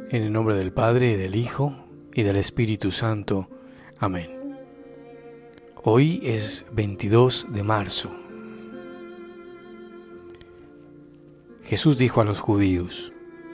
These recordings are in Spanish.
En el nombre del Padre, y del Hijo, y del Espíritu Santo. Amén. Hoy es 22 de marzo. Jesús dijo a los judíos: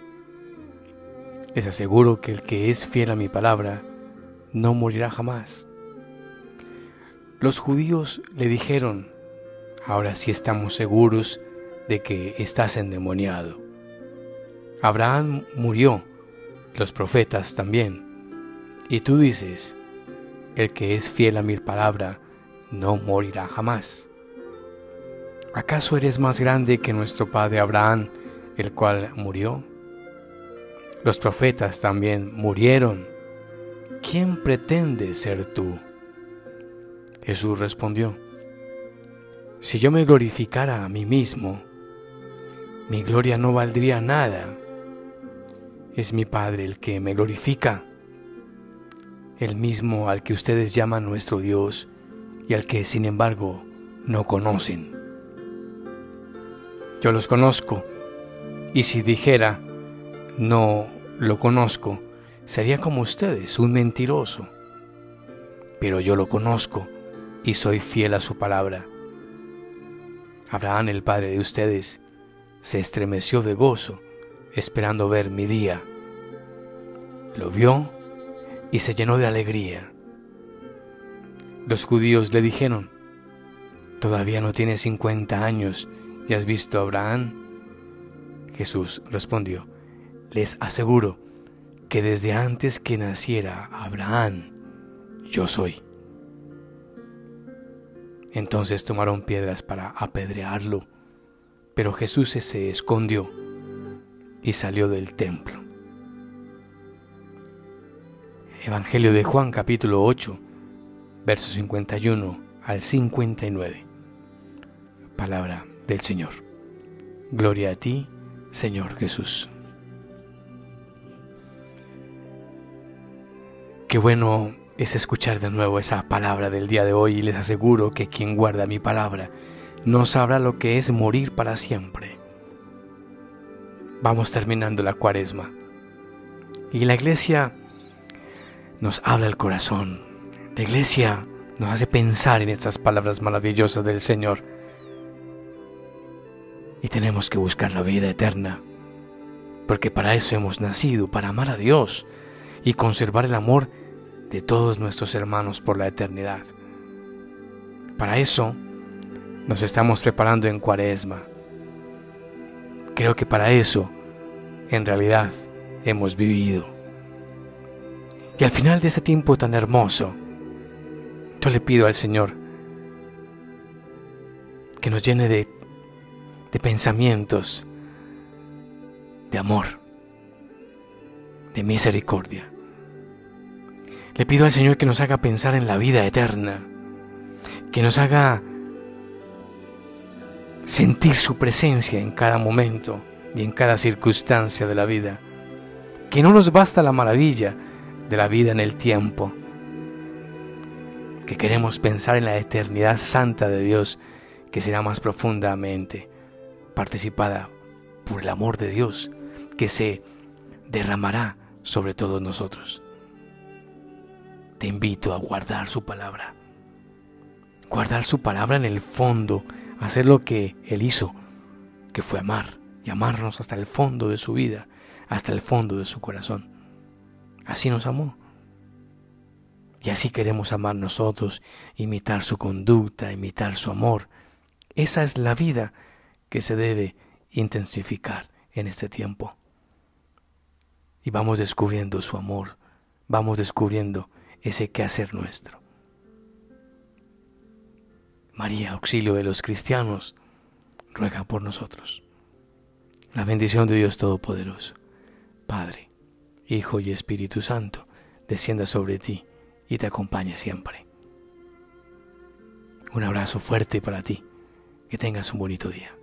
les aseguro que el que es fiel a mi palabra no morirá jamás. Los judíos le dijeron: ahora sí estamos seguros de que estás endemoniado. Abraham murió, los profetas también, y tú dices: el que es fiel a mi palabra no morirá jamás. ¿Acaso eres más grande que nuestro padre Abraham, el cual murió? Los profetas también murieron. ¿Quién pretende ser tú? Jesús respondió: si yo me glorificara a mí mismo, mi gloria no valdría nada. Es mi Padre el que me glorifica, el mismo al que ustedes llaman nuestro Dios y al que sin embargo no conocen. Yo los conozco, y si dijera no lo conozco, sería como ustedes, un mentiroso. Pero yo lo conozco y soy fiel a su palabra. Abraham, el padre de ustedes, se estremeció de gozo, esperando ver mi día. Lo vio y se llenó de alegría. Los judíos le dijeron: ¿todavía no tienes 50 años y has visto a Abraham? Jesús respondió: les aseguro que desde antes que naciera Abraham, yo soy. Entonces tomaron piedras para apedrearlo, pero Jesús se escondió y salió del templo. Evangelio de Juan, capítulo 8, versos 51 al 59. Palabra del Señor. Gloria a ti, Señor Jesús. Qué bueno es escuchar de nuevo esa palabra del día de hoy, y les aseguro que quien guarda mi palabra no sabrá lo que es morir para siempre. Vamos terminando la Cuaresma y la Iglesia nos habla el corazón. La Iglesia nos hace pensar en estas palabras maravillosas del Señor. Y tenemos que buscar la vida eterna, porque para eso hemos nacido, para amar a Dios y conservar el amor de todos nuestros hermanos por la eternidad. Para eso nos estamos preparando en Cuaresma. Creo que para eso, en realidad, hemos vivido. Y al final de este tiempo tan hermoso, yo le pido al Señor que nos llene de pensamientos de amor, de misericordia. Le pido al Señor que nos haga pensar en la vida eterna, que nos haga sentir su presencia en cada momento y en cada circunstancia de la vida, que no nos basta la maravilla de la vida en el tiempo, que queremos pensar en la eternidad santa de Dios, que será más profundamente participada por el amor de Dios, que se derramará sobre todos nosotros. Te invito a guardar su palabra en el fondo, hacer lo que Él hizo, que fue amar, y amarnos hasta el fondo de su vida, hasta el fondo de su corazón. Así nos amó, y así queremos amar nosotros, imitar su conducta, imitar su amor. Esa es la vida que se debe intensificar en este tiempo. Y vamos descubriendo su amor, vamos descubriendo ese quehacer nuestro. María, auxilio de los cristianos, ruega por nosotros. La bendición de Dios Todopoderoso, Padre, Hijo y Espíritu Santo, descienda sobre ti y te acompañe siempre. Un abrazo fuerte para ti. Que tengas un bonito día.